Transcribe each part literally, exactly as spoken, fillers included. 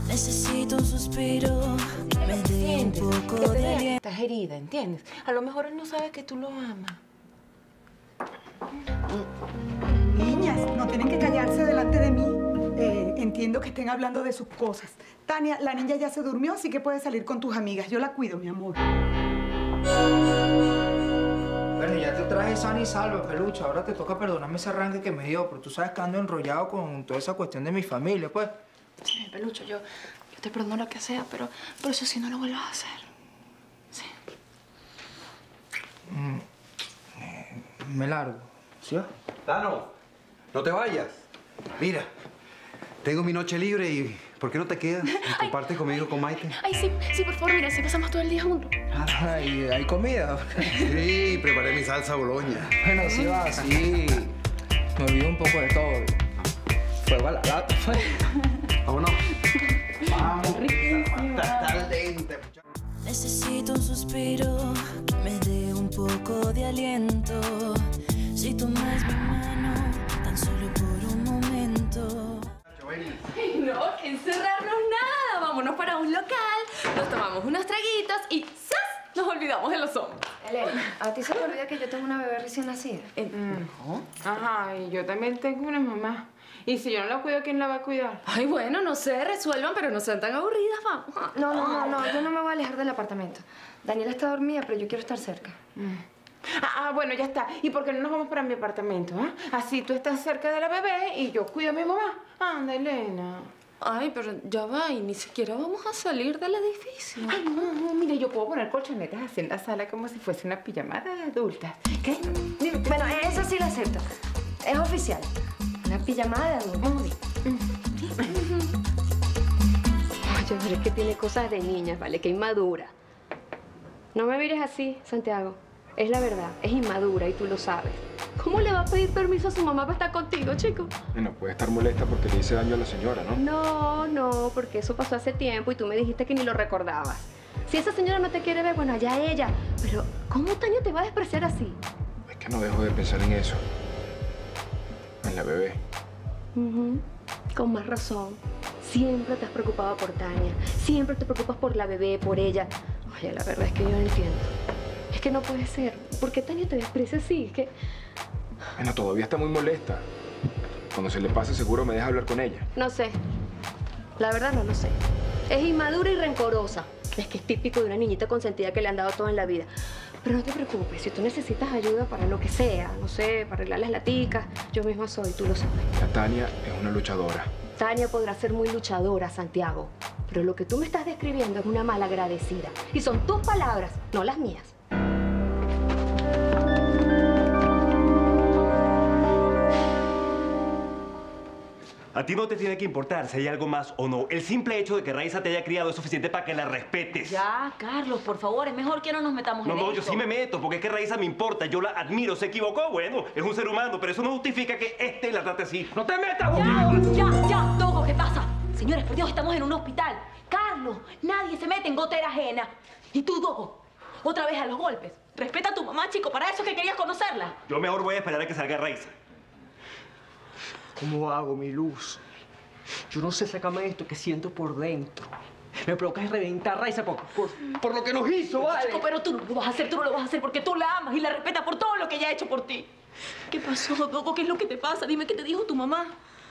Necesito un suspiro, me dé un poco de aliento. Estás herida, ¿entiendes? A lo mejor él no sabe que tú lo amas. Niñas, no tienen que callarse delante de mí. Eh, entiendo que estén hablando de sus cosas. Tania, la niña ya se durmió, así que puedes salir con tus amigas. Yo la cuido, mi amor. Bueno, ya te traje sana y salva, peluche. Ahora te toca perdonarme ese arranque que me dio, pero tú sabes que ando enrollado con toda esa cuestión de mi familia, pues. Sí, peluche, yo, yo te perdono lo que sea, pero, pero eso sí no lo vuelvas a hacer. Sí. Mm, eh, me largo, ¿sí? Tano, no te vayas. Mira, tengo mi noche libre y ¿por qué no te quedas y compartes conmigo con Maite? Ay, sí, sí, por favor, mira, si pasamos todo el día juntos. Ay, ¿hay comida? Sí, preparé mi salsa boloña. Bueno, sí va, sí. Me olvido un poco de todo. Fuego a la lata. Vámonos. Vamos. Riquísima. Está lente. Necesito un suspiro, me dé un poco de aliento. Si tomas mi mano, tan solo por un momento. No, encerrarnos nada. Vámonos para un local, nos tomamos unos traguitos y ¡zas! Nos olvidamos de los hombres. Elena, ¿a ti se te olvida que yo tengo una bebé recién nacida? Eh, ¿No? Ajá, y yo también tengo una mamá. Y si yo no la cuido, ¿quién la va a cuidar? Ay, bueno, no sé, resuelvan, pero no sean tan aburridas, vamos. No, no, no, no, yo no me voy a alejar del apartamento. Daniela está dormida, pero yo quiero estar cerca. Mm. Ah, ah, bueno, ya está. ¿Y por qué no nos vamos para mi apartamento, ah? Así tú estás cerca de la bebé y yo cuido a mi mamá. Anda, Elena. Ay, pero ya va, y ni siquiera vamos a salir del edificio. Ay, no, no, mira, yo puedo poner colchonetas así en la sala como si fuese una pijamada de adultas. ¿Qué? Dime. Bueno, eso sí lo acepto. Es oficial. Una pijamada de adulto. Muy bien. Oye, pero es que tiene cosas de niñas, ¿vale? Que inmadura. No me mires así, Santiago. Es la verdad, es inmadura y tú lo sabes. ¿Cómo le va a pedir permiso a su mamá para estar contigo, chico? Bueno, puede estar molesta porque le hice daño a la señora, ¿no? No, no, porque eso pasó hace tiempo y tú me dijiste que ni lo recordabas. Si esa señora no te quiere ver, bueno, allá ella. Pero, ¿cómo Tania te va a despreciar así? Es que no dejo de pensar en eso. En la bebé. Uh-huh. Con más razón. Siempre te has preocupado por Tania. Siempre te preocupas por la bebé, por ella. Oye, la verdad es que yo no entiendo. Es que no puede ser. ¿Por qué Tania te desprecia así? Es que... Bueno, todavía está muy molesta. Cuando se le pase, seguro me deja hablar con ella. No sé. La verdad no lo sé. Es inmadura y rencorosa. Es que es típico de una niñita consentida que le han dado todo en la vida. Pero no te preocupes, si tú necesitas ayuda para lo que sea, no sé, para arreglar las laticas, yo misma soy, tú lo sabes. La Tania es una luchadora. Tania podrá ser muy luchadora, Santiago, pero lo que tú me estás describiendo es una malagradecida. Y son tus palabras, no las mías. A ti no te tiene que importar si hay algo más o no. El simple hecho de que Raiza te haya criado es suficiente para que la respetes. Ya, Carlos, por favor, es mejor que no nos metamos no, en No, no, esto. yo sí me meto, porque es que Raiza me importa. Yo la admiro, se equivocó, bueno, es un ser humano, pero eso no justifica que este la trate así. ¡No te metas, Ya, ya, ya, Togo, ¿qué pasa? Señores, por Dios, estamos en un hospital. Carlos, nadie se mete en gotera ajena. Y tú, Togo, otra vez a los golpes. Respeta a tu mamá, chico, para eso es que querías conocerla. Yo mejor voy a esperar a que salga Raiza. ¿Cómo hago, mi luz? Yo no sé sacarme esto que siento por dentro. Me provoca reventar a Raiza por, por, por lo que nos hizo, ¿vale? Chico, pero tú no lo vas a hacer, tú no lo vas a hacer porque tú la amas y la respetas por todo lo que ella ha hecho por ti. ¿Qué pasó, Togo? ¿Qué es lo que te pasa? Dime qué te dijo tu mamá.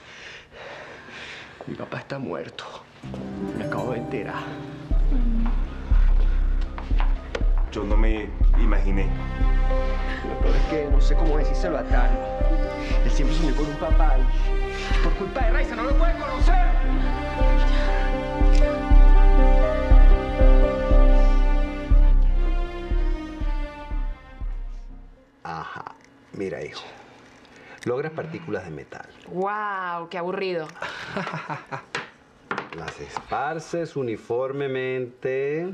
Mi papá está muerto. Me acabo de enterar. Yo no me imaginé. Lo peor es que no sé cómo decírselo a Tania. Él siempre soñó con un papá y por culpa de Raiza no lo puede conocer. Ajá. Mira, hijo. Logras partículas de metal. ¡Wow! ¡Qué aburrido! Las esparces uniformemente.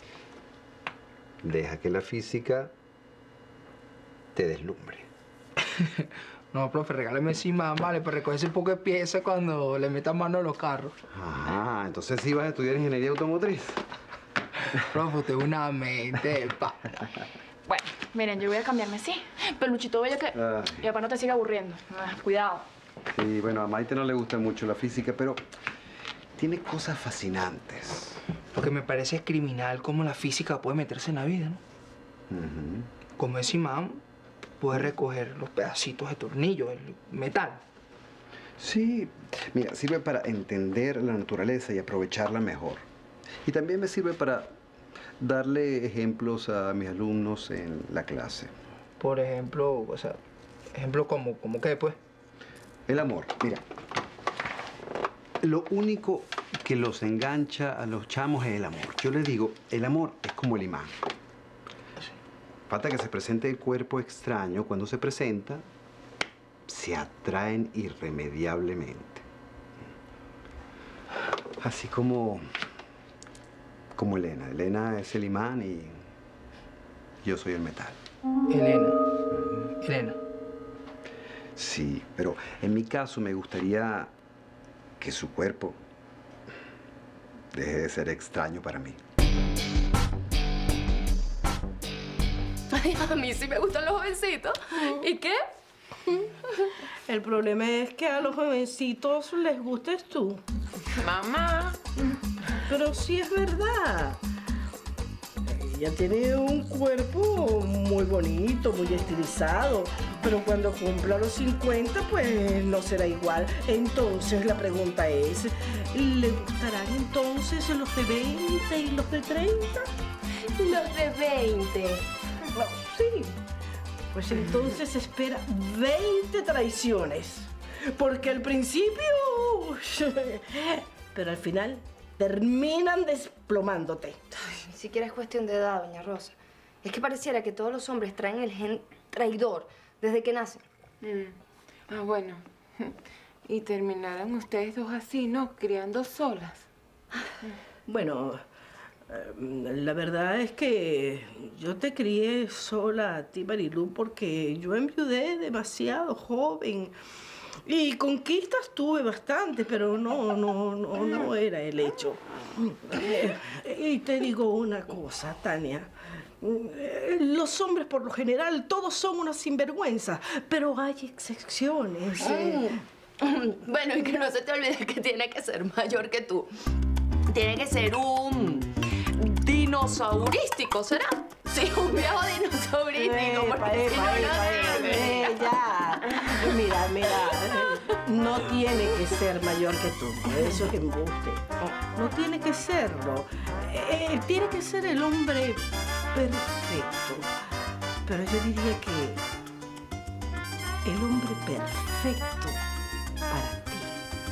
Deja que la física te deslumbre. No, profe, regáleme encima, vale, para recoger ese poco de piezas cuando le metan mano a los carros. Ah, entonces sí vas a estudiar ingeniería automotriz. Profe, usted es una mente, pa. Bueno, miren, yo voy a cambiarme, ¿sí? Peluchito, vaya que... Ay. Y papá no te siga aburriendo. Ah, cuidado. Sí, bueno, a Maite no le gusta mucho la física, pero tiene cosas fascinantes. Lo que me parece es criminal cómo la física puede meterse en la vida, ¿no? Uh-huh. Como ese imán puede recoger los pedacitos de tornillo, el metal. Sí, mira, sirve para entender la naturaleza y aprovecharla mejor. Y también me sirve para darle ejemplos a mis alumnos en la clase. Por ejemplo, o sea, ejemplo como, como qué, pues. El amor, mira. Lo único que los engancha a los chamos es el amor. Yo les digo, el amor es como el imán. Falta que se presente el cuerpo extraño. Cuando se presenta, se atraen irremediablemente. Así como... como Elena. Elena es el imán y yo soy el metal. Elena. Elena. Sí, pero en mi caso me gustaría que su cuerpo deje de ser extraño para mí. Ay, a mí sí me gustan los jovencitos. ¿Y qué? El problema es que a los jovencitos les gustes tú. Mamá. Pero sí es verdad. Ella tiene un cuerpo muy bonito, muy estilizado. Pero cuando cumpla los cincuenta, pues no será igual. Entonces la pregunta es, ¿le gustarán entonces los de veinte y los de treinta? Los de veinte. No, sí. Pues entonces espera veinte traiciones. Porque al principio... pero al final terminan desplomándote. Ay, ni siquiera es cuestión de edad, doña Rosa. Es que pareciera que todos los hombres traen el gen traidor desde que nacen. Mm. Ah, bueno. Y terminaran ustedes dos así, ¿no? Criando solas. Bueno... La verdad es que yo te crié sola a ti, Marilú, porque yo enviudé demasiado joven. Y conquistas tuve bastante, pero no, no, no, no era el hecho. Y te digo una cosa, Tania. Los hombres, por lo general, todos son unas sinvergüenzas, pero hay excepciones. Mm. Bueno, y que no se te olvide que tiene que ser mayor que tú. Tiene que ser un dinosaurístico, ¿será? Sí, un viejo dinosaurístico. Porque si no, no eh, ya. Mira, mira, no tiene que ser mayor que tú. Eso es embuste. No tiene que serlo. Eh, tiene que ser el hombre perfecto. Pero yo diría que el hombre perfecto para ti.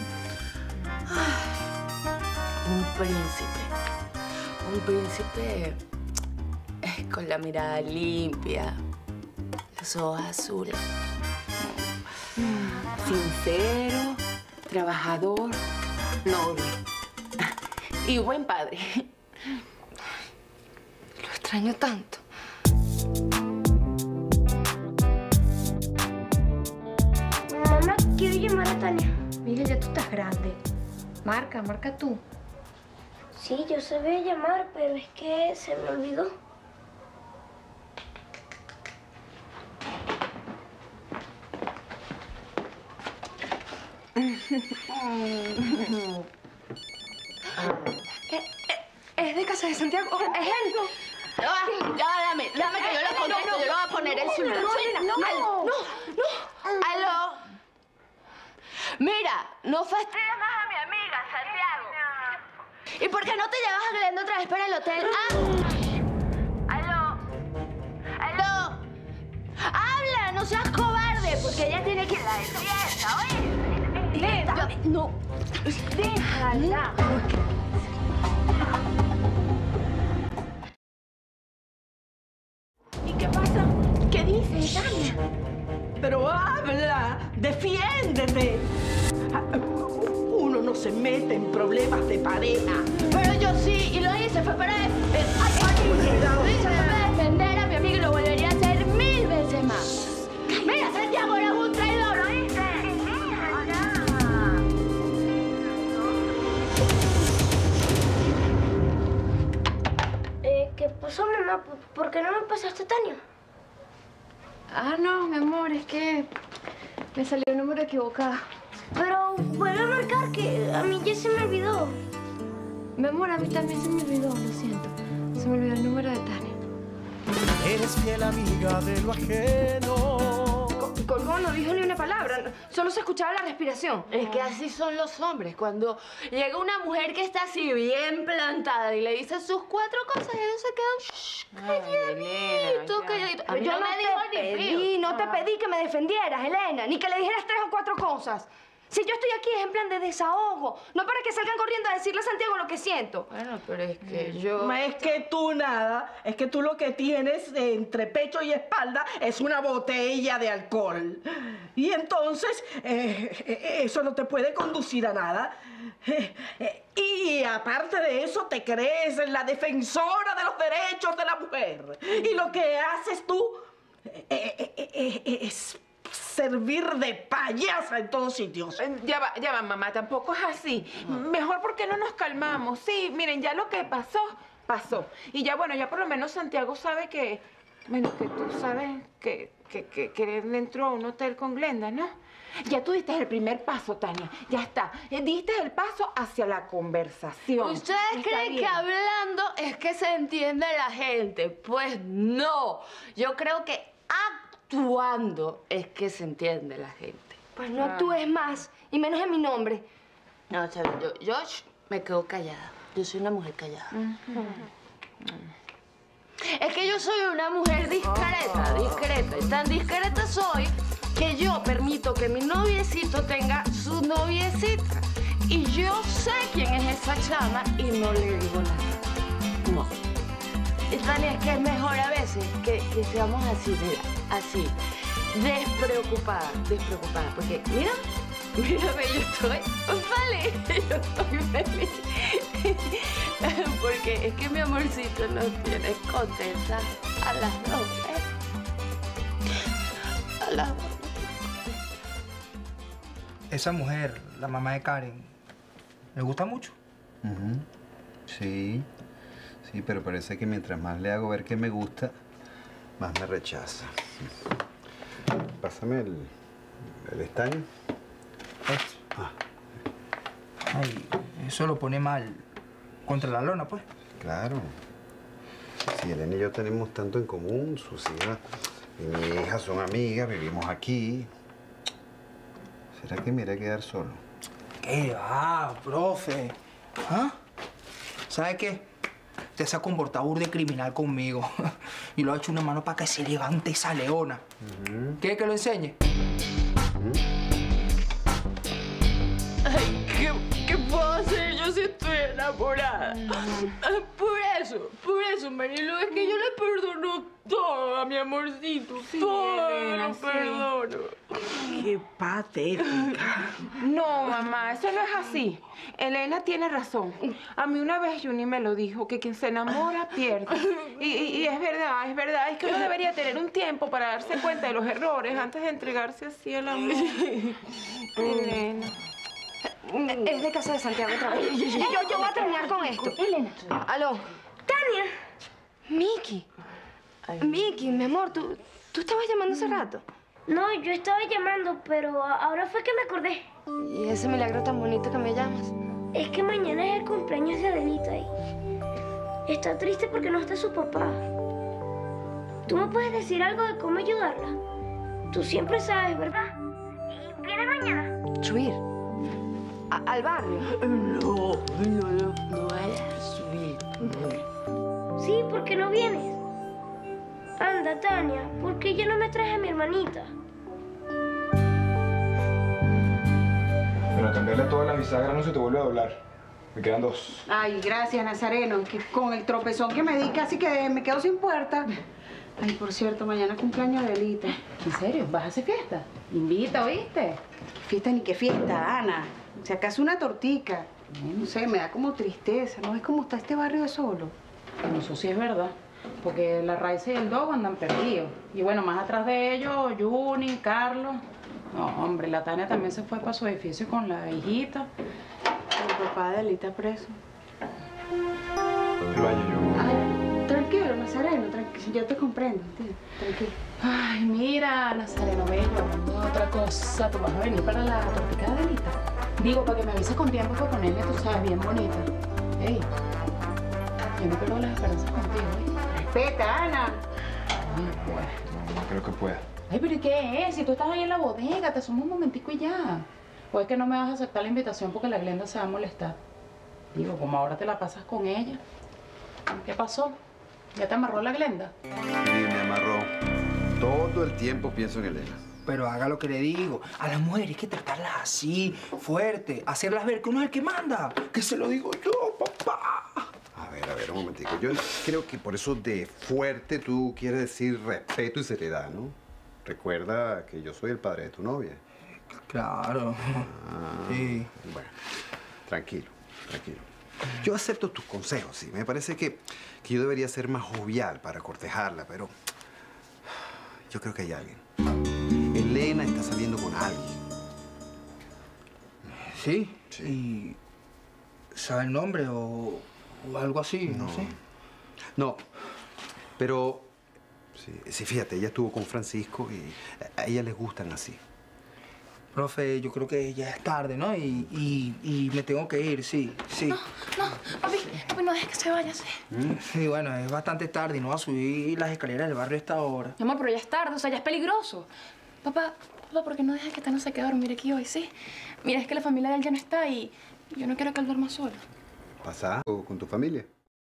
Un príncipe. Un príncipe eh, con la mirada limpia, los ojos azules. Sincero, trabajador, noble y buen padre. Lo extraño tanto. Mamá, quiero llamar a Tania. Miguel, ya tú estás grande. Marca, marca tú. Sí, yo sabía llamar, pero es que se me olvidó. ¿Es de Casa de Santiago? ¿Es él? Ah, ya, dame, dame que yo lo contesto. Yo lo voy a poner en su celular. No, no, no, no. Aló. Mira, no fastidies más a mi amiga, Santiago. ¿Y por qué no te llevas a Glenda otra vez para el hotel? ¿Ah? Aló. Aló. Habla, no seas cobarde, porque ella tiene que ir a la fiesta, ¿oye? Glenda. No. Déjala. ¿Y qué pasa? ¿Qué dices, Tania? Pero habla, defiéndete. Uno no se mete en problemas de pareja. Pero yo sí, y lo hice, fue para defender. Ay, ay, lo hice, fue para defender a mi amigo y lo volvería a hacer mil veces más. Mira, Santiago, eres un traidor, ¿oíste? Eh, ¿qué pasó, mamá? ¿Por qué no me pasaste, Tania? Ah, no, mi amor, es que me salió el número equivocado. Pero vuelve a marcar que a mí ya se me olvidó. olvidó. Mi amor, a mí también se me olvidó, lo siento. Se me olvidó el número de Tania. Eres fiel amiga de lo ajeno. Colgó, no dijo ni una palabra, solo se escuchaba la respiración. Es que así son los hombres. Cuando llega una mujer que está así bien plantada y le dice sus cuatro cosas, ellos se quedan calladitos, calladitos. A mí Yo no no me dijo te ni pedí, frío. no te pedí que me defendieras, Elena, ni que le dijeras tres o cuatro cosas. Si yo estoy aquí es en plan de desahogo, no para que salgan corriendo a decirle a Santiago lo que siento. Bueno, pero es que yo... No es que tú nada, es que tú lo que tienes entre pecho y espalda es una botella de alcohol. Y entonces, eh, eso no te puede conducir a nada. Eh, eh, y aparte de eso, te crees la defensora de los derechos de la mujer. Y lo que haces tú eh, eh, eh, eh, es servir de payasa en todos sitios. Ya va, ya va, mamá, tampoco es así. Mejor porque no nos calmamos. Sí, miren, ya lo que pasó, pasó. Y ya, bueno, ya por lo menos Santiago sabe que... Bueno, que tú sabes que, que, que, que él entró a un hotel con Glenda, ¿no? Ya tú diste el primer paso, Tania. Ya está. Diste el paso hacia la conversación. ¿Ustedes Está creen bien. que hablando es que se entiende la gente? Pues no. Yo creo que actuando es que se entiende la gente. Pues no actúes más, y menos en mi nombre. No, Chávez, yo, yo sh, me quedo callada. Yo soy una mujer callada. Es que yo soy una mujer discreta, discreta. Y tan discreta soy que yo permito que mi noviecito tenga su noviecita. Y yo sé quién es esa chama y no le digo nada. No. Y Tania, es que es mejor a veces que, que seamos así, mira, así. Despreocupada, despreocupada. Porque, mira, mírame, yo estoy feliz, yo estoy feliz. Porque es que mi amorcito nos tiene contenta a las dos, ¿eh? A las dos. Esa mujer, la mamá de Karen, ¿le gusta mucho? Ujú. Sí, sí, pero parece que mientras más le hago ver que me gusta, más me rechaza. Pásame el, el estaño. Ah, Ay, eso lo pone mal contra la lona, pues. claro. Si Elena y yo tenemos tanto en común, sus hijas y mi hija son amigas, vivimos aquí. ¿Será que me iré a quedar solo? ¿Qué va, profe? ¿Ah? ¿Sabe qué? Usted se ha comportado burda de criminal conmigo. Y lo ha hecho una mano para que se levante esa leona. Uh-huh. ¿Quiere que lo enseñe? Uh-huh. Ay, ¿qué, ¿qué puedo hacer yo si estoy enamorada? Por eso, por eso, Marilu, es que yo le perdono todo a mi amorcito. Sí, todo Elena, lo sí. perdono. ¡Qué patética! No, mamá, eso no es así. Elena tiene razón. A mí una vez Juni me lo dijo, que quien se enamora pierde. Y, y- y es verdad, es verdad. Es que uno debería tener un tiempo para darse cuenta de los errores antes de entregarse así al amor. Elena. Es de casa de Santiago otra vez. Y yo, yo voy a terminar con esto. Elena. Aló. Tania. Miki. Miki, mi amor, ¿tú, ¿tú estabas llamando hace rato? No, yo estaba llamando, pero a- ahora fue que me acordé. ¿Y ese milagro tan bonito que me llamas? Es que mañana es el cumpleaños de Adelita y está triste porque no está su papá. ¿Tú me puedes decir algo de cómo ayudarla? Tú siempre sabes, ¿verdad? ¿Y viene mañana? Subir. A- al barrio. No, no, no, no vayas a subir. Sí, ¿por qué no vienes? Anda, Tania, ¿por qué ya no me traes a mi hermanita? Bueno, al cambiarle todas las bisagras no se te vuelve a doblar. Me quedan dos. Ay, gracias, Nazareno, que con el tropezón que me di casi que me quedo sin puerta. Ay, por cierto, mañana cumpleaños de Adelita. ¿En serio? ¿Vas a hacer fiesta? Invita, ¿oíste? Fiesta ni qué fiesta, Ana. Si acaso una tortica. No sé, me da como tristeza. ¿No ves cómo está este barrio de solo? Bueno, eso sí es verdad. Porque la Raiza y el Dogo andan perdidos. Y bueno, más atrás de ellos, Juni, Carlos. No, hombre, la Tania también se fue para su edificio con la hijita. El papá de Adelita preso. El baño yo. Ay, tranquilo, Nazareno, tranquilo. Yo te comprendo, entiendo. Tranquilo. Ay, mira, Nazareno, bello. Otra cosa, ¿tú vas a venir para la tortica de Adelita? Digo, para que me avises con tiempo para ponerme, tú sabes, bien bonita. Ey, yo no pierdo las esperanzas contigo, ¿eh? Respeta, Ana. No puedo. No creo que pueda. Ay, pero ¿y qué es? Si tú estás ahí en la bodega, te asomo un momentico y ya. ¿O es que no me vas a aceptar la invitación porque la Glenda se va a molestar? Digo, como ahora te la pasas con ella. ¿Qué pasó? ¿Ya te amarró la Glenda? Sí, me amarró. Todo el tiempo pienso en Elena. Pero haga lo que le digo. A las mujeres hay que tratarlas así, fuerte. Hacerlas ver que uno es el que manda. Que se lo digo yo, papá. A ver, a ver, un momentico. Yo creo que por eso de fuerte tú quieres decir respeto y seriedad, ¿no? Recuerda que yo soy el padre de tu novia. Claro. Ah, sí. Bueno, tranquilo, tranquilo. Yo acepto tus consejos, sí. Me parece que, que yo debería ser más jovial para cortejarla, pero yo creo que hay alguien. Elena está saliendo con alguien. ¿Sí? Sí. ¿Y sabe el nombre o, o algo así? No, no sé. No, pero sí, sí, fíjate, ella estuvo con Francisco y a ella les gustan así. Profe, yo creo que ya es tarde, ¿no? Y, y, y me tengo que ir, sí, sí. No, no, papi, papi, no dejes que se vaya, sí. Sí, bueno, es bastante tarde y no va a subir las escaleras del barrio a esta hora. Mi amor, pero ya es tarde, o sea, ya es peligroso. Papá, papá, ¿por qué no dejas que Tano se quede a dormir aquí hoy, sí? Mira, es que la familia de él ya no está y yo no quiero que él duerma solo. ¿Pasa algo con tu familia?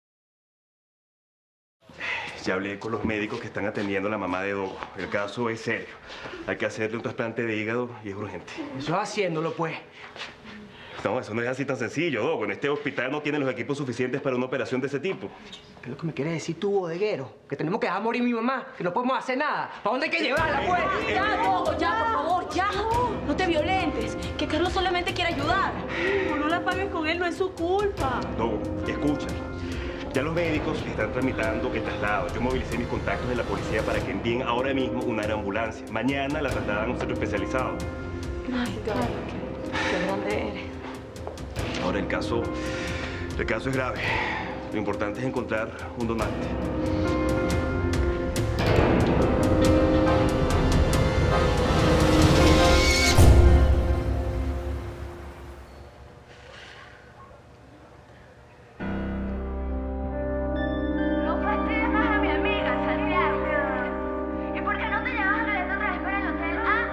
Ya hablé con los médicos que están atendiendo a la mamá de Dogo. El caso es serio. Hay que hacerle un trasplante de hígado y es urgente. Eso es haciéndolo, pues. No, eso no es así tan sencillo, Dogo. En este hospital no tienen los equipos suficientes para una operación de ese tipo. ¿Qué es lo que me quieres decir tú, bodeguero? Que tenemos que dejar morir a mi mamá, que no podemos hacer nada. ¿Para dónde hay que llevarla, pues? Ya, Dogo, ya, por favor, ya. No te violentes, que Carlos solamente quiere ayudar. No, no la pagues con él, no es su culpa. Dogo, escucha. Ya los médicos están tramitando el traslado. Yo movilicé mis contactos de la policía para que envíen ahora mismo una ambulancia. Mañana la trasladan a un centro especializado. Ay, Carlos, qué, qué grande eres. Ahora, el caso, el caso es grave. Lo importante es encontrar un donante. No fastidies más a mi amiga, Santiago. ¿Y por qué no te llevas a Glenda otra vez para el hotel? ¿Ah?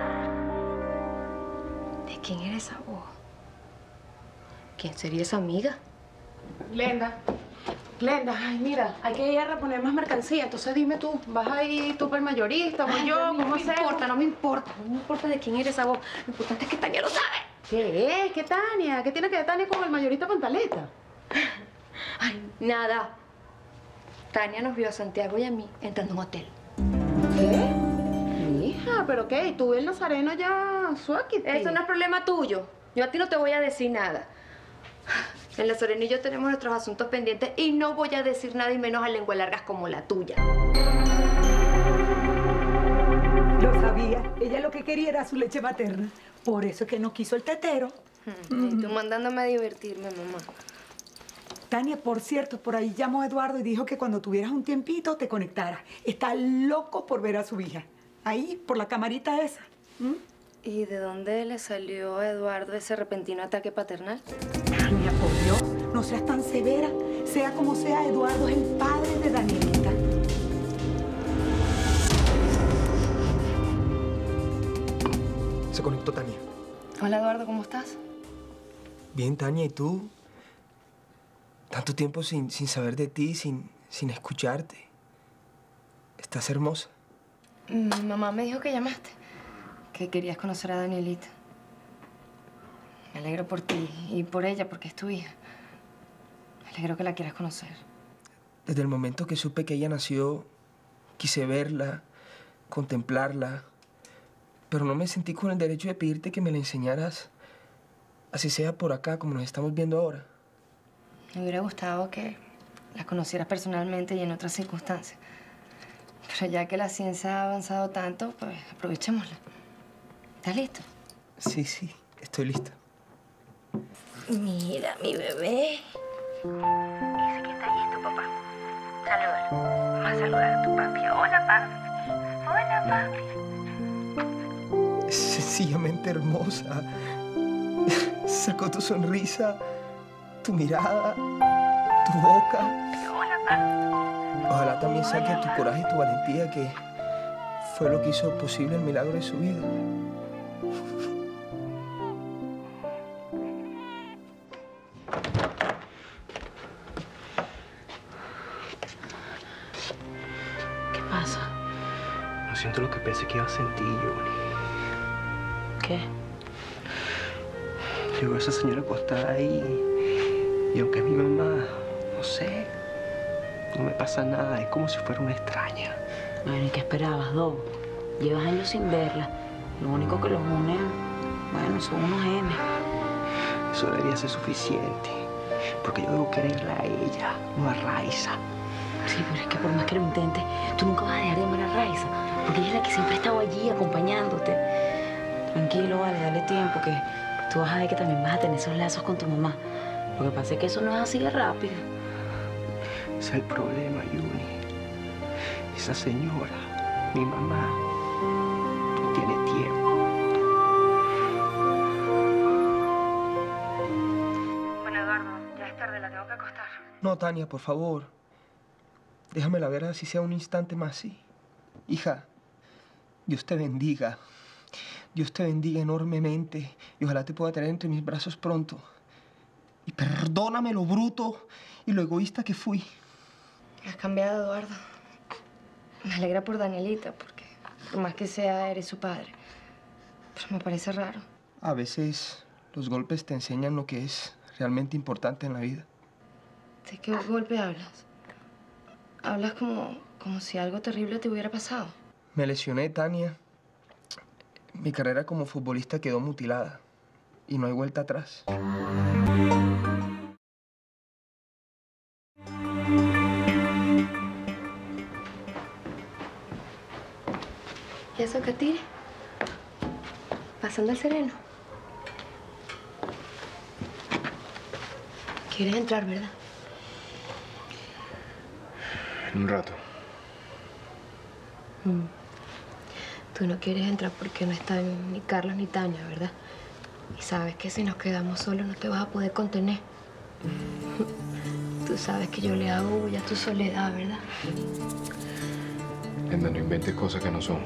¿De quién era esa voz? ¿Quién sería esa amiga? Glenda. Glenda, ay, mira, hay que ir a reponer más mercancía. Entonces dime tú, ¿vas a ir tú para el mayorista? ¿Voy yo? No ¿Cómo me hacemos? importa, no me importa. No me importa de quién era esa voz. Lo importante es que Tania lo sabe. ¿Qué es? ¿Qué Tania? ¿Qué tiene que ver Tania con el mayorista Pantaleta? Ay, nada. Tania nos vio a Santiago y a mí entrando a un hotel. ¿Qué? Hija, ¿pero qué? ¿Y tú y el nazareno ya suáquite? Eso no es problema tuyo. Yo a ti no te voy a decir nada. El nazareno y yo tenemos nuestros asuntos pendientes y no voy a decir nada y menos a lengua largas como la tuya. Lo sabía. Ella lo que quería era su leche materna. Por eso es que no quiso el tetero. Y tú mandándome a divertirme, mamá. Tania, por cierto, por ahí llamó a Eduardo y dijo que cuando tuvieras un tiempito te conectaras. Está loco por ver a su hija. Ahí, por la camarita esa. ¿Mm? ¿Y de dónde le salió a Eduardo ese repentino ataque paternal? Tania, por Dios, no seas tan severa. Sea como sea, Eduardo es el padre de Danielita. Se conectó Tania. Hola, Eduardo, ¿cómo estás? Bien, Tania, ¿y tú? Tanto tiempo sin, sin saber de ti, sin, sin escucharte. Estás hermosa. Mi mamá me dijo que llamaste, que querías conocer a Danielita. Me alegro por ti y por ella, porque es tu hija. Me alegro que la quieras conocer. Desde el momento que supe que ella nació, quise verla, contemplarla, pero no me sentí con el derecho de pedirte que me la enseñaras, así sea por acá, como nos estamos viendo ahora. Me hubiera gustado que la conocieras personalmente y en otras circunstancias. Pero ya que la ciencia ha avanzado tanto, pues aprovechémosla. ¿Estás listo? Sí, sí, estoy listo. Mira, mi bebé. Dice que está allí tu papá. Salúdalo. Vamos a saludar a tu papi. Hola, papi. Hola, papi. Es sencillamente hermosa. sacó tu sonrisa, tu mirada, tu boca. Ojalá también saque tu coraje y tu valentía, que fue lo que hizo posible el milagro de su vida. ¿Qué pasa? No siento lo que pensé que iba a sentir, Yuli. ¿Qué? Llegó esa señora acostada ahí y aunque es mi mamá, no sé, no me pasa nada. Es como si fuera una extraña. Bueno, ¿y qué esperabas, Dogo? Llevas años sin verla. Lo único que los une, bueno, son unos genes. Eso debería ser suficiente. Porque yo debo quererla a ella, no a Raiza. Sí, pero es que por más que lo intentes, tú nunca vas a dejar de amar a Raiza. Porque ella es la que siempre ha estado allí acompañándote. Tranquilo, vale, dale tiempo, que tú vas a ver que también vas a tener esos lazos con tu mamá. Lo que pasa es que eso no es así de rápido. Ese es el problema, Yuli. Esa señora, mi mamá, no tiene tiempo. Bueno, Eduardo, ya es tarde, la tengo que acostar. No, Tania, por favor. Déjamela ver así sea un instante más, sí. Hija, Dios te bendiga. Dios te bendiga enormemente y ojalá te pueda tener entre mis brazos pronto. Y perdóname lo bruto y lo egoísta que fui. Has cambiado, Eduardo. Me alegra por Danielita, porque por más que sea, eres su padre. Pero me parece raro. A veces los golpes te enseñan lo que es realmente importante en la vida. ¿De qué golpe hablas? Hablas como, como si algo terrible te hubiera pasado. Me lesioné, Tania. Mi carrera como futbolista quedó mutilada y no hay vuelta atrás. ¿Y eso, Katire? Pasando el sereno. ¿Quieres entrar, verdad? En un rato. Mm. Tú no quieres entrar porque no están ni Carlos ni Tania, ¿verdad? Y sabes que si nos quedamos solos no te vas a poder contener. Tú sabes que yo le hago bulla a tu soledad, ¿verdad? Enda, no inventes cosas que no son.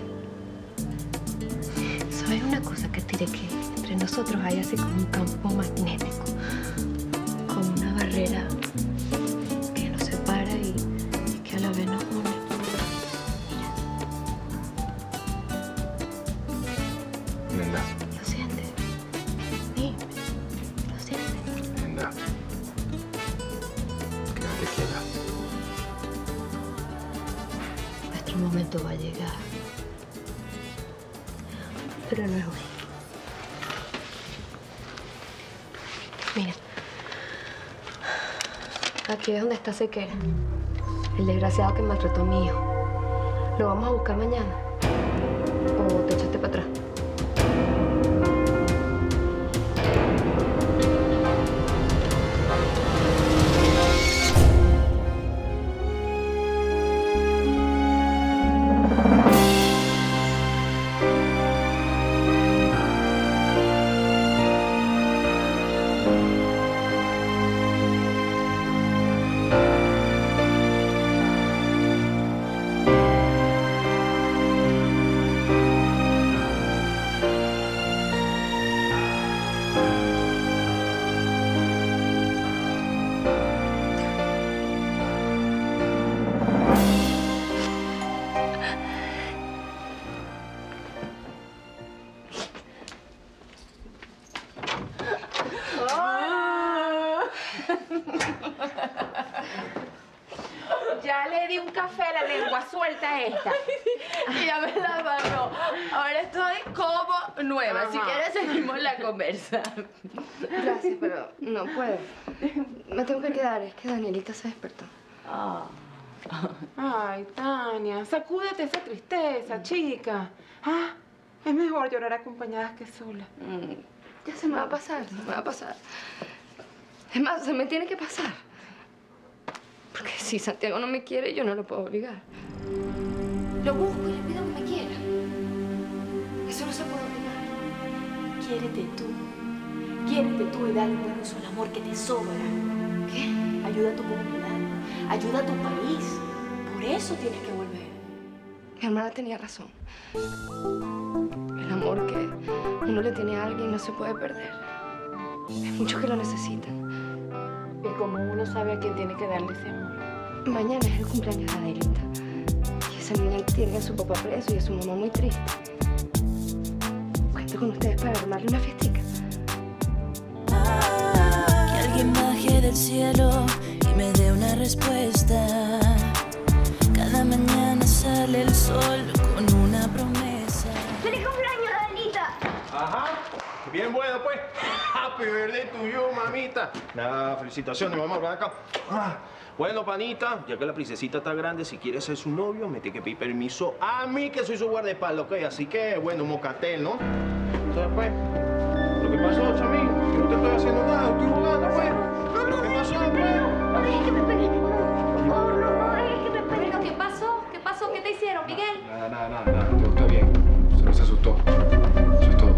¿Sabes una cosa, que tire que entre nosotros hay así como un campo magnético? Como una barrera que nos separa y, y que a la vez nos une. Enda, ¿Lo sientes? Sí, lo sientes. Enda. Quédate quieta. Nuestro momento va a llegar. Pero no es hoy. Mira. Aquí es donde está Sequera. El desgraciado que maltrató a mi hijo. ¿Lo vamos a buscar mañana? ¿O te echaste para atrás? Ya le di un café a la lengua, suelta esta. Y ya me la agarró. Ahora estoy como nueva. Ajá. Si quieres, seguimos la conversa. Gracias, pero no puedo. Me tengo que quedar. Es que Danielita se despertó. Ah. Ay, Tania, sacúdete esa tristeza, chica. Ah, es mejor llorar acompañadas que sola. Mm, ya se me va a pasar, se me va a pasar. Es más, se me tiene que pasar. Porque si Santiago no me quiere, yo no lo puedo obligar. Lo busco y le pido que me quiera. Eso no se puede obligar. Quiérete tú. Quiérete tú y dale buen uso al amor que te sobra. ¿Qué? Ayuda a tu comunidad, ayuda a tu país. Por eso tienes que volver. Mi hermana tenía razón. El amor que uno le tiene a alguien no se puede perder. Hay muchos que lo necesitan. Y como uno sabe a quién tiene que darle ese amor. Mañana es el cumpleaños de Adelita. Y esa niña tiene a su papá preso y a su mamá muy triste. Cuento con ustedes para armarle una fiestica. Que alguien baje del cielo y me dé una respuesta. Cada mañana sale el sol con una promesa. ¡Feliz cumpleaños, Adelita! Ajá. Bien bueno, pues. Happy birthday to you, mamita. Nada, felicitaciones, mamá. Ven acá. Ah. Bueno, panita, ya que la princesita está grande, si quieres ser su novio, me tiene que pedir permiso a mí, que soy su guardaespaldas, ¿ok? Así que, bueno, mocatel, ¿no? ¿Sabes, pues? ¿Lo que pasó, chamín? Yo no te estoy haciendo nada, estoy jugando, pues. ¿Pero qué pasó, pues? No dejes que me peguen. Oh, no, no dejes que me peguen. ¿Pero qué pasó? ¿Qué pasó? ¿Qué te hicieron, Miguel? Nada, nada, nada, nada. Todo está bien. Solo se asustó. Eso es todo.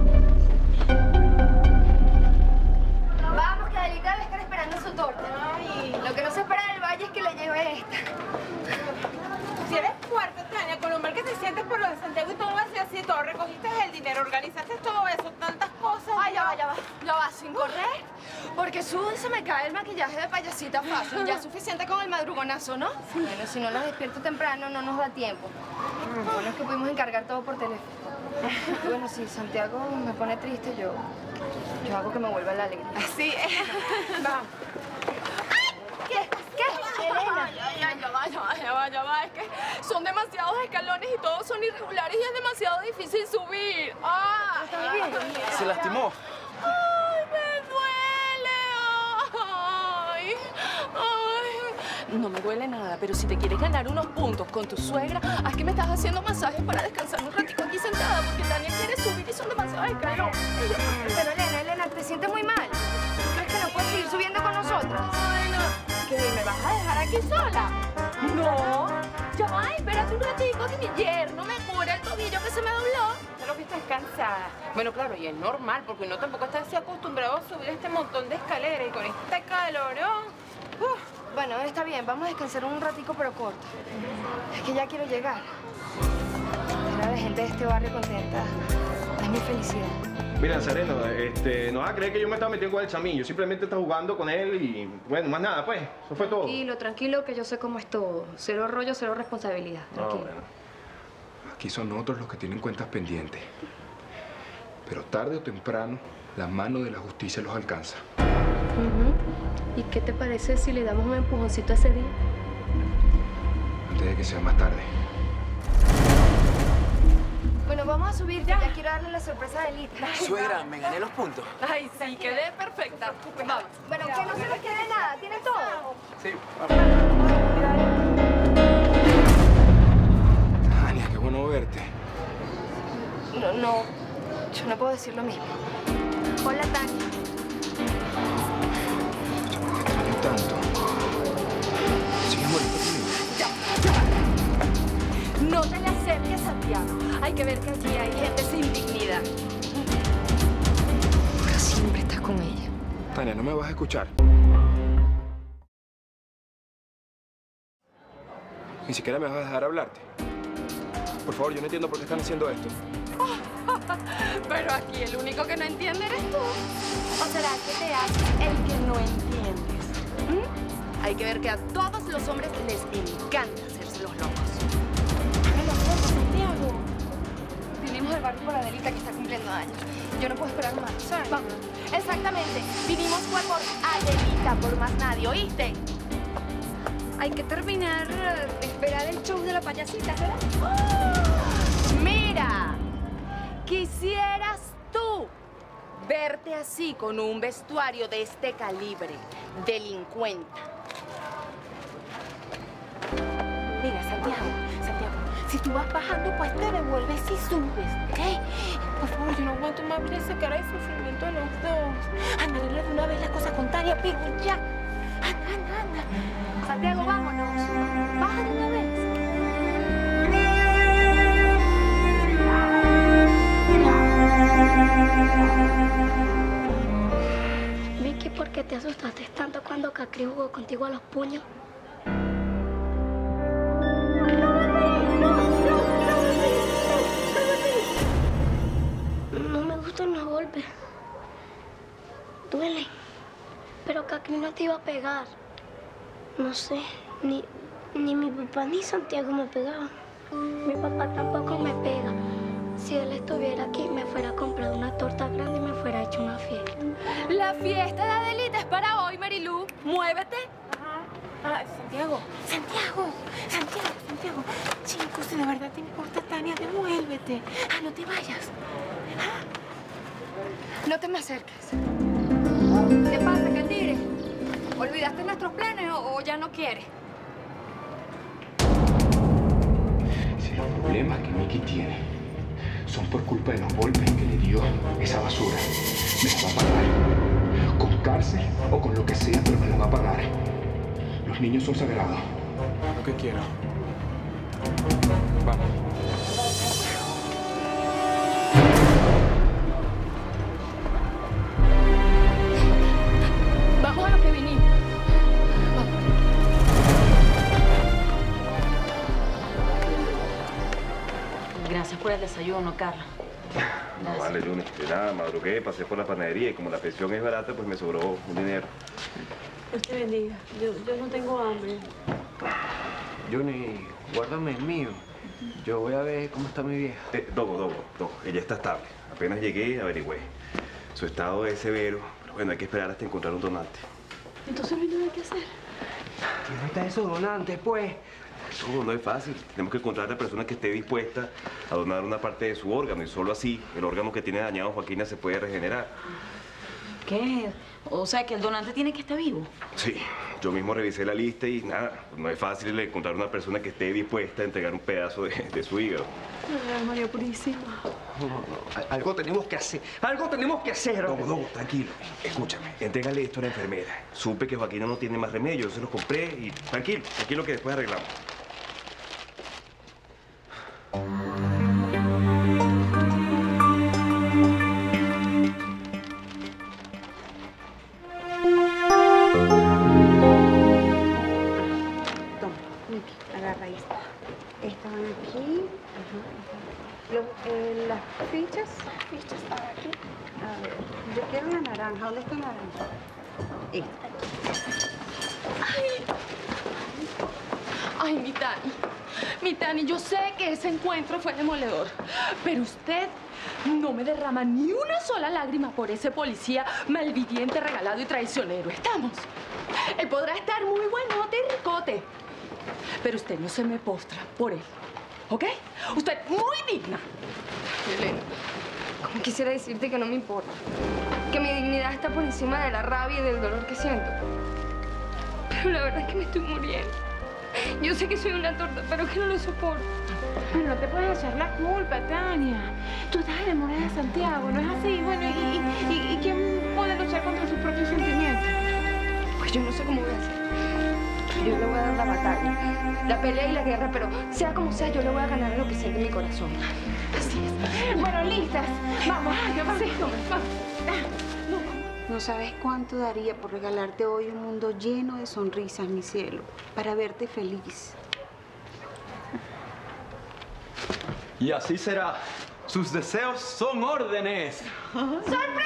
Vamos, que Adelita debe estar esperando su torta. Ay, lo que no se espera del valle es que le lleve esta. Si eres fuerte, Tania, con lo mal que te sientes por lo de Santiago y todo así, así, todo, recogiste el dinero, organizaste todo eso, tantas cosas. Ay, ya va, ya va, ya va, sin correr. Porque sube y se me cae el maquillaje de payasita fácil. Ya es suficiente con el madrugonazo, ¿no? Bueno, si no los despierto temprano, no nos da tiempo. Lo bueno es que pudimos encargar todo por teléfono. Y bueno, si Santiago me pone triste, yo, yo hago que me vuelva la alegría. Sí, vamos. ¿Qué? ¿Qué? Elena. Ay, ay, ay, ya va, ya va, ya va, ya va. Es que son demasiados escalones y todos son irregulares y es demasiado difícil subir. ¡Ah! ¿Estás bien? ¿Se lastimó? ¡Ay, me duele! ¡Ay! ¡Ay! No me duele nada, pero si te quieres ganar unos puntos con tu suegra, haz que me estás haciendo masajes para descansar un ratito aquí sentada, porque Tania quiere subir y son demasiados escalones. Pero Elena, Elena, te sientes muy mal. ¿Crees que no puedes seguir subiendo con nosotras? Ay, no. ¿Qué? ¿Me vas a dejar aquí sola? No. Ya va, espérate un ratico que mi yerno me cura el tobillo que se me dobló. Solo que estás cansada. Bueno, claro, y es normal, porque uno tampoco está así acostumbrado a subir este montón de escaleras y con este calorón. Uf. Bueno, está bien, vamos a descansar un ratico, pero corto. Es que ya quiero llegar. Ver a la gente de este barrio contenta es mi felicidad. Mira, Sereno, este, no vas a creer que yo me estaba metiendo con el chamín. Yo simplemente estaba jugando con él y, bueno, más nada, pues. Eso fue todo. Tranquilo, tranquilo, que yo sé cómo es todo. Cero rollo, cero responsabilidad. Tranquilo. No, bueno. Aquí son otros los que tienen cuentas pendientes. Pero tarde o temprano, la mano de la justicia los alcanza. Uh-huh. ¿Y qué te parece si le damos un empujoncito a ese día? Antes de que sea más tarde. Bueno, vamos a subir, ya, ya quiero darle la sorpresa a Adelita. Suegra, me gané los puntos. Ay, sí, quedé perfecta. Vamos. Bueno, que no se les quede nada, ¿tiene todo? Sí. Tania, qué bueno verte. No, no, yo no puedo decir lo mismo. Hola, Tania. ¿Por qué te extraño tanto? ¿Sigues molesta conmigo? Ya, ya. No te le acerques, Santiago. Hay que ver que allí hay gente sin dignidad. Pero siempre estás con ella. Tania, no me vas a escuchar. Ni siquiera me vas a dejar hablarte. Por favor, yo no entiendo por qué están haciendo esto. Pero aquí el único que no entiende eres tú. ¿O será que te haces el que no entiendes? ¿Mm? Hay que ver que a todos los hombres les encanta hacerse los locos. Abre los ojos, Santiago. Vinimos del barrio por Adelita, que está cumpliendo años. Yo no puedo esperar más. ¿Sabes? Vamos. Exactamente. Vinimos fue por Adelita, por más nadie, ¿oíste? Hay que terminar de esperar el show de la payasita, ¿verdad? ¡Oh! ¡Mira! Quisieras tú verte así con un vestuario de este calibre, delincuente. Mira, Santiago, Santiago, si tú vas bajando, pues te devuelves y subes, ¿ok? Por favor, yo no aguanto más ver esa cara de sufrimiento de los dos. Anda, arregla de una vez la cosa con Tania, pero ya. Anda, anda, anda. Santiago, vámonos. Baja de una vez. que te asustaste tanto cuando Cacri jugó contigo a los puños? No me gustan los golpes. Duele. Pero Cacri no te iba a pegar. No sé, ni, ni mi papá ni Santiago me pegaban. Mi papá tampoco me pega. Si él estuviera aquí, me fuera a comprar una torta grande y me fuera a echar una fiesta. La fiesta de Adelita es para hoy, Marilu. Muévete. Ah, Santiago, Santiago, Santiago, Santiago. Chicos, si de verdad te importa, Tania, devuélvete. Ah, no te vayas. No te me acerques. ¿Qué pasa, Candire? ¿Olvidaste nuestros planes o, o ya no quieres? Si los problemas que Miki tiene son por culpa de los golpes que le dio esa basura, me los va a pagar. Con cárcel o con lo que sea, pero me los va a pagar. Los niños son sagrados. Lo que quiero. Vamos. Vamos a lo que vinimos. Gracias por el desayuno, Carla. No vale, Juni. De nada, madrugué, pasé por la panadería y como la pensión es barata, pues me sobró un dinero. Dios te bendiga. Yo, yo no tengo hambre. Juni, guárdame el mío. Yo voy a ver cómo está mi vieja. Eh, Dogo, Dogo, Dogo. Ella está estable. Apenas llegué, averigüé. Su estado es severo, pero bueno, hay que esperar hasta encontrar un donante. Entonces no hay nada que hacer. ¿Dónde está esos donantes, pues? No, no es fácil. Tenemos que encontrar a la persona que esté dispuesta a donar una parte de su órgano y solo así el órgano que tiene dañado Joaquina se puede regenerar. ¿Qué? O sea, que el donante tiene que estar vivo. Sí, yo mismo revisé la lista y nada, no es fácil encontrar una persona que esté dispuesta a entregar un pedazo de, de su hígado. Ay, María Purísima. No, no, algo tenemos que hacer. Algo tenemos que hacer. Dogo, Dogo, tranquilo. Escúchame, entrégale esto a la enfermera. Supe que Joaquina no tiene más remedio, yo se los compré y tranquilo, tranquilo que después arreglamos. Agarra esta. Estaban aquí. Los, eh, las fichas. Las fichas están aquí. A ver, yo quiero la naranja. ¿Dónde está la naranja? Esta. Ay. Ay, mi Tani. Mi Tani, yo sé que ese encuentro fue demoledor, pero usted no me derrama ni una sola lágrima por ese policía malviviente, regalado y traicionero. ¿Estamos? Él podrá estar muy buenote y ricote, pero usted no se me postra por él, ¿ok? Usted muy digna. Elena, como quisiera decirte que no me importa, que mi dignidad está por encima de la rabia y del dolor que siento. Pero la verdad es que me estoy muriendo. Yo sé que soy una torta, pero que no lo soporto. No te puedes echar la culpa, Tania. Tú estás enamorada de Santiago, ¿no es así? Bueno, ¿y, y, y quién puede luchar contra sus propios sentimientos? Pues yo no sé cómo voy a hacer. Yo le voy a dar la batalla, la pelea y la guerra, pero sea como sea, yo le voy a ganar lo que siente mi corazón. Así es. Bueno, listas. Vamos, vamos. Sí, vamos. No sabes cuánto daría por regalarte hoy un mundo lleno de sonrisas, mi cielo, para verte feliz. Y así será. Sus deseos son órdenes. ¡Sorpresa!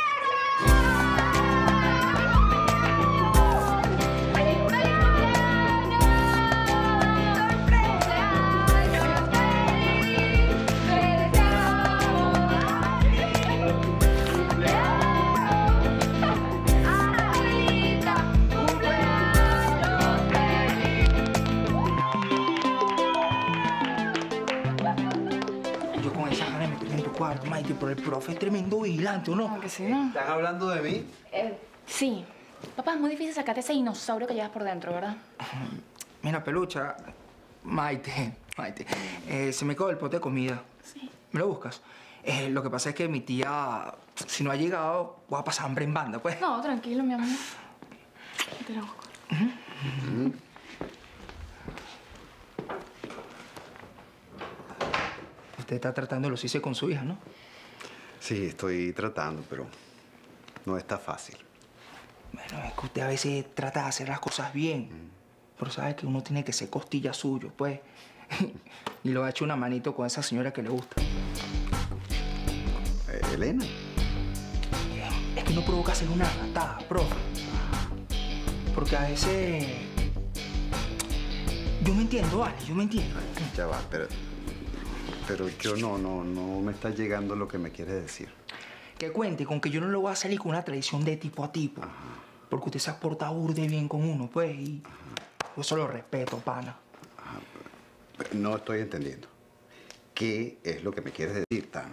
Maite, pero el profe es tremendo vigilante, ¿o no? Aunque sí. ¿Están hablando de mí? Eh, sí. Papá, es muy difícil sacarte ese dinosaurio que llevas por dentro, ¿verdad? Mira, pelucha. Maite, Maite. Eh, se me acabó el pote de comida. Sí. ¿Me lo buscas? Eh, lo que pasa es que mi tía, si no ha llegado, voy a pasar hambre en banda, pues. No, tranquilo, mi amor. Te lo busco. Uh-huh. Uh-huh. Usted está tratando de lucirse con su hija, ¿no? Sí, estoy tratando, pero no está fácil. Bueno, es que usted a veces trata de hacer las cosas bien. Mm. Pero sabe que uno tiene que ser costilla suyo, pues. Y lo ha hecho una manito con esa señora que le gusta. Eh, ¿Elena? Es que no provoca hacer una ratada, profe. Porque a veces... Yo me entiendo, vale, yo me entiendo. Ya va, pero... Pero yo no, no, no me está llegando lo que me quiere decir. Que cuente con que yo no le voy a salir con una tradición de tipo a tipo. Ajá. Porque usted se ha portado burde bien con uno, pues, y... Ajá. Yo se lo respeto, pana. Ajá. No estoy entendiendo. ¿Qué es lo que me quieres decir, Tano?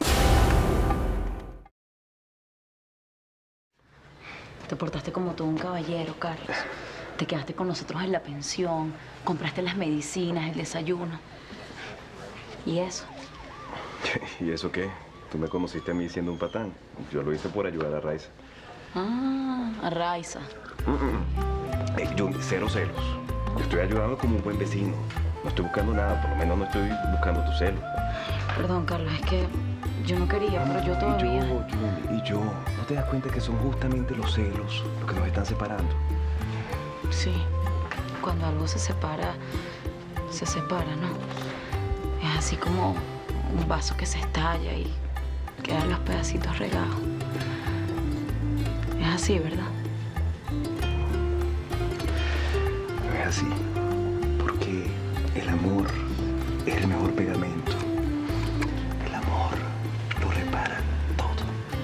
Te portaste como todo un caballero, Carlos. Te quedaste con nosotros en la pensión, compraste las medicinas, el desayuno. ¿Y eso? ¿Y eso qué? Tú me conociste a mí siendo un patán. Yo lo hice por ayudar a Raiza. Ah, a Raiza. Mm -mm. Eh, yo, cero celos. Yo estoy ayudando como un buen vecino. No estoy buscando nada, por lo menos no estoy buscando tu celo. Perdón, Carlos, es que yo no quería, pero yo todavía... Y yo, yo, y yo, ¿no te das cuenta que son justamente los celos los que nos están separando? Sí, cuando algo se separa, se separa, ¿no? Es así como un vaso que se estalla y quedan los pedacitos regados. Es así, ¿verdad? No es así, porque el amor es el mejor pegamento. El amor lo repara todo.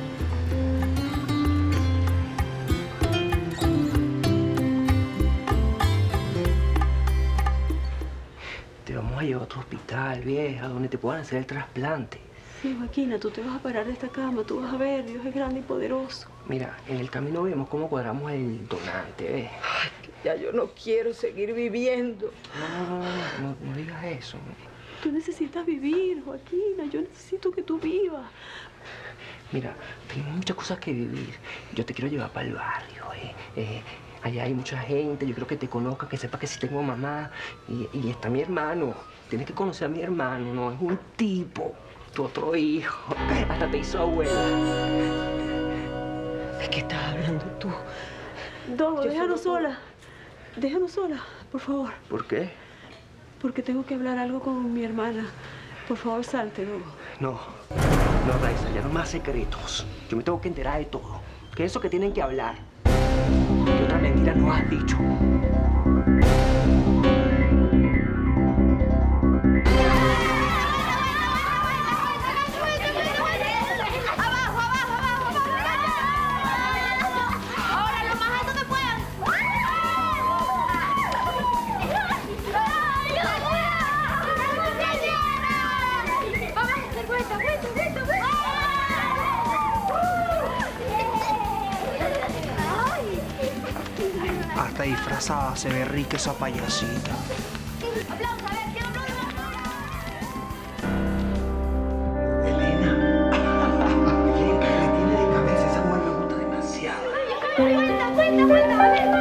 Te vamos a llevar a otro hospital, vieja, donde te puedan hacer el trasplante. Sí, Joaquina, tú te vas a parar de esta cama, tú vas a ver, Dios es grande y poderoso. Mira, en el camino vemos cómo cuadramos el donante, ¿ves? Ay, ya yo no quiero seguir viviendo. No, no, no, no, no digas eso. Tú necesitas vivir, Joaquina, yo necesito que tú vivas. Mira, tengo muchas cosas que vivir. Yo te quiero llevar para el barrio, ¿eh? eh Allá hay mucha gente, yo quiero que te conozca, que sepa que sí tengo mamá. Y, y está mi hermano. Tienes que conocer a mi hermano, no es un tipo. Tu otro hijo. Hasta te hizo abuela. ¿De qué estás hablando tú? Dogo, déjanos sola. Déjanos sola, por favor. ¿Por qué? Porque tengo que hablar algo con mi hermana. Por favor, salte, Dogo. No, no, Raiza, ya no más secretos. Yo me tengo que enterar de todo. ¿Qué es eso que tienen que hablar? ¿Qué otra mentira nos has dicho? Hasta disfrazada se ve rica esa payasita. Elena. Elena, me tiene de cabeza. Esa mujer me gusta demasiado. Cuenta, cuenta, cuenta, a ver.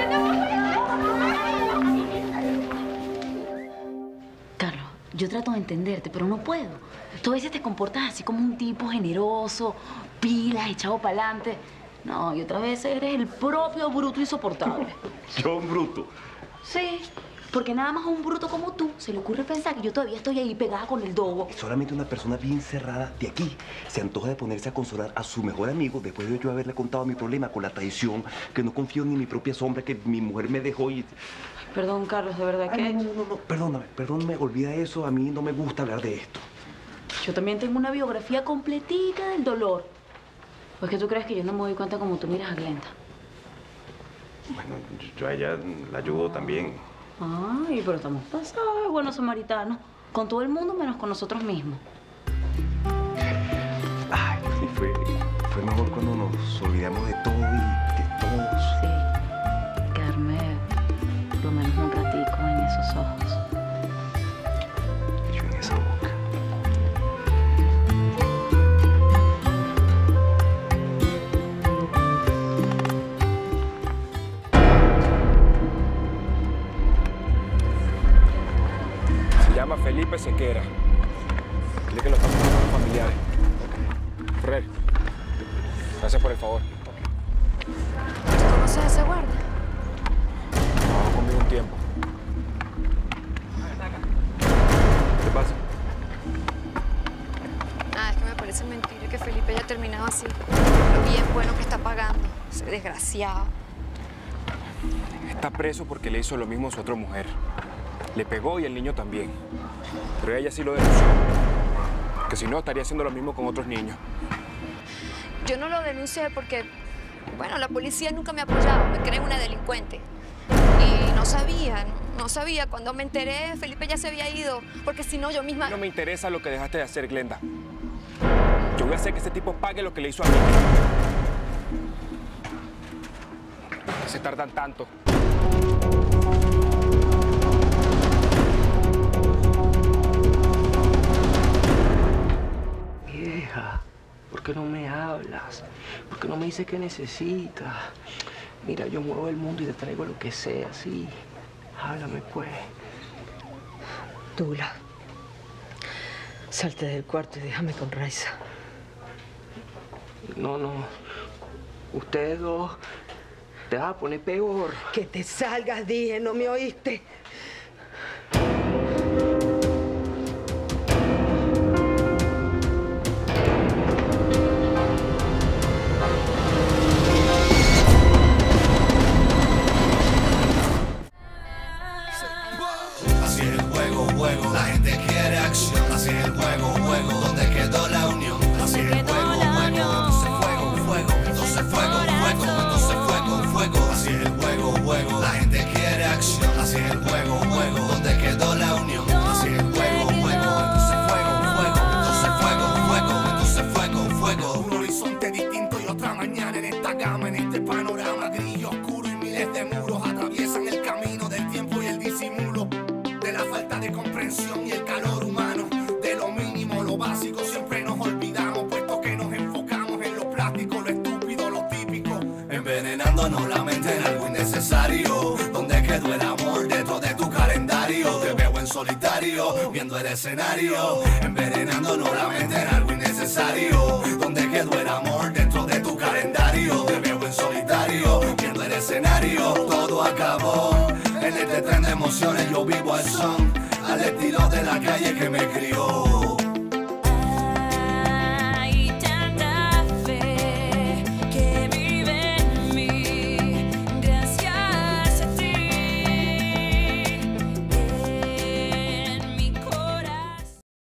Carlos, yo trato de entenderte, pero no puedo. Tú a veces te comportas así como un tipo generoso, pilas, echado para adelante. No, y otra vez eres el propio bruto insoportable. ¿Yo un bruto? Sí, porque nada más a un bruto como tú se le ocurre pensar que yo todavía estoy ahí pegada con el Dogo. Solamente una persona bien cerrada de aquí se antoja de ponerse a consolar a su mejor amigo después de yo haberle contado mi problema con la traición, que no confío ni en mi propia sombra, que mi mujer me dejó y... Perdón, Carlos, de verdad que... Ay, no, no, no, no, perdóname, perdóname, olvida eso. A mí no me gusta hablar de esto. Yo también tengo una biografía completica del dolor. ¿Pues que tú crees que yo no me doy cuenta como tú miras a Glenda? Bueno, yo a ella la ayudo también. Ay, pero estamos pasados de buenos samaritanos. Con todo el mundo menos con nosotros mismos. Ay, sí, fue, fue mejor cuando nos olvidamos de todo y de todos. Sí, quedarme por lo menos un ratico en esos ojos. Yo en esa boca. llama Felipe Sequera. Dile que lo estamos buscando los familiares. Ferrer, gracias por el favor. ¿Conoces a ese guardia? Trabajó conmigo un tiempo. ¿Qué pasa? Nada, es que me parece mentira que Felipe haya terminado así. Lo bien bueno que está pagando. Ese desgraciado. Está preso porque le hizo lo mismo a su otra mujer. Le pegó y el niño también. Pero ella sí lo denunció. Que si no, estaría haciendo lo mismo con otros niños. Yo no lo denuncié porque, bueno, la policía nunca me ha apoyado. Me creen una delincuente. Y no sabía, no sabía. Cuando me enteré, Felipe ya se había ido. Porque si no, yo misma... No me interesa lo que dejaste de hacer, Glenda. Yo voy a hacer que ese tipo pague lo que le hizo a mí. ¿Por qué se tardan tanto? Vieja, ¿por qué no me hablas? ¿Por qué no me dices qué necesitas? Mira, yo muevo el mundo y te traigo lo que sea, sí. Háblame, pues. Tula, salte del cuarto y déjame con Raiza. No, no. Ustedes dos te vas a poner peor. Que te salgas, dije, ¿no me oíste? Así es el juego, juego, la gente quiere acción. Así es el juego, juego, donde quedó la unión. Así es el juego, juego, entonces fuego, fuego, entonces fuego, fuego, entonces fuego, fuego. Así es el juego, juego, la gente quiere acción. Así es el juego, juego, donde quedó la unión. Así es el juego, juego, entonces fuego, fuego, entonces fuego, fuego, entonces fuego, fuego. Un horizonte distinto y otra mañana en esta gama, en este panorama gris y oscuro y miles de muros atraviesan el camino del tiempo y el disimulo. De la falta de comprensión y el calor humano, de lo mínimo, lo básico, siempre nos olvidamos, puesto que nos enfocamos en lo plástico, lo estúpido, lo típico, envenenándonos la mente en algo innecesario. Donde quedó el amor dentro de tu calendario? Te veo en solitario, viendo el escenario, envenenándonos la mente en algo innecesario. Donde quedó el amor dentro de tu calendario? Te veo en solitario, viendo el escenario. Todo acabó en este tren de emociones, yo vivo al son, al estilo de la calle que me crió.